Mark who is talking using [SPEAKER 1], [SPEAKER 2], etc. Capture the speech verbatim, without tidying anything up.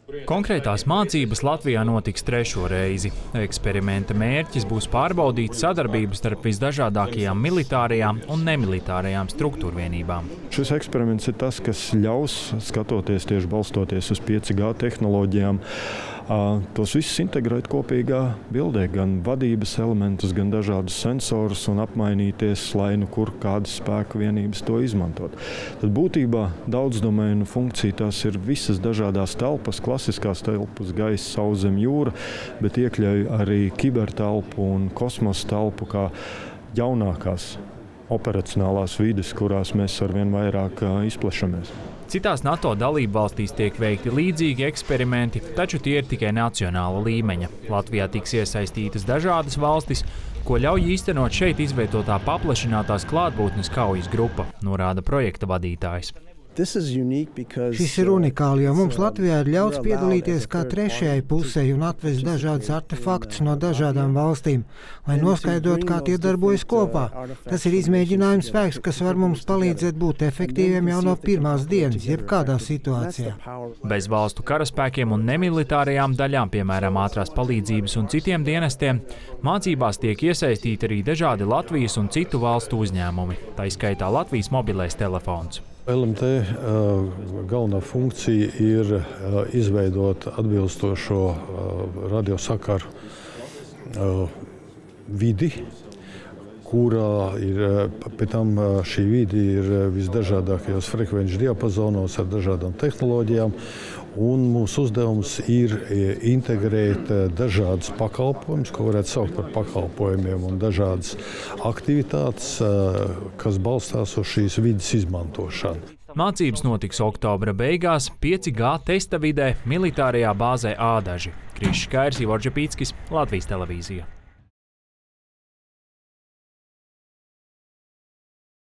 [SPEAKER 1] Konkrētās mācības Latvijā notiks trešo reizi. Eksperimenta mērķis būs pārbaudīt sadarbību starp visdažādākajām militārajām un nemilitārajām struktūrvienībām.
[SPEAKER 2] Šis eksperiments ir tas, kas ļaus, skatoties tieši balstoties uz pieci G tehnoloģijām, tos visus integrēt kopīgā bildē, gan vadības elementus, gan dažādus sensorus un apmainīties, lai nu kur kādas spēku vienības to izmantot. Tad būtībā daudzdomēnu funkcija tās ir visas dažādās telpas, klasiskās telpas, gaisa, sauszem, jūra, bet iekļauj arī kibertelpu un kosmosa telpu kā jaunākās operacionālās vides, kurās mēs arvien vairāk izplešamies.
[SPEAKER 1] Citās NATO dalību valstīs tiek veikti līdzīgi eksperimenti, taču tie ir tikai nacionāla līmeņa. Latvijā tiks iesaistītas dažādas valstis, ko ļauj īstenot šeit izveidotā paplašinātās klātbūtnes kaujas grupa, norāda projekta vadītājs.
[SPEAKER 3] Šis ir unikāli, jo mums Latvijā ir ļauts piedalīties kā trešajai pusē un atvest dažādas artefaktus no dažādām valstīm, lai noskaidrotu, kā tie darbojas kopā. Tas ir izmēģinājums spēks, kas var mums palīdzēt būt efektīviem jau no pirmās dienas, jebkādā situācijā.
[SPEAKER 1] Bez valstu karaspēkiem un nemilitārajām daļām, piemēram, ātrās palīdzības un citiem dienestiem, mācībās tiek iesaistīti arī dažādi Latvijas un citu valstu uzņēmumi, tā izskaitā Latvijas mobilais telefons.
[SPEAKER 4] L M T uh, galvenā funkcija ir uh, izveidot atbilstošo uh, radiosakaru uh, vidi, kurā ir, pēc tam šī vidi ir visdažādākajos frekvenču diapazonos ar dažādām tehnoloģijām, un mūsu uzdevums ir integrēt dažādas pakalpojumus, ko varētu saukt par pakalpojumiem, un dažādas aktivitātes, kas balstās uz šīs vides izmantošanu.
[SPEAKER 1] Mācības notiks oktobra beigās pieci G testa vidē militārajā bāzē Ādaži. Krišs Kairs, Ivo Džepīckis, Latvijas televīzija.